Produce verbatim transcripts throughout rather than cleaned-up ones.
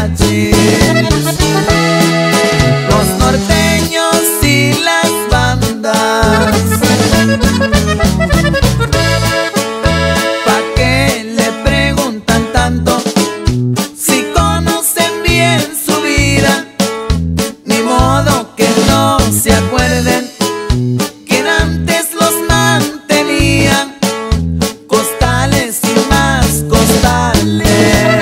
mariachis, los norteños y las bandas. ¿Pa' qué le preguntan tanto si conocen bien su vida? Ni modo que no se acuerden que antes los mantenían costales y más costales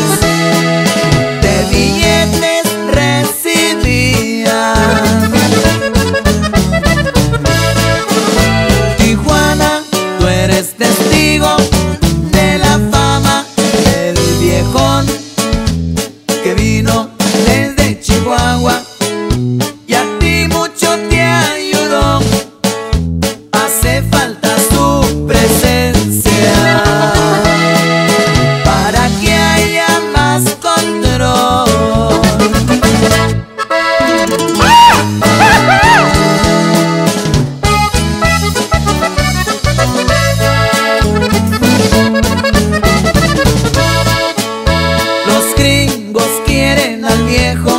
de billetes recibían. Tijuana, tú eres testigo de la fama del viejón que vino desde Chihuahua y a ti mucho te ayudó. Hace falta su presencia para que haya más control. Los gringos quieren al viejo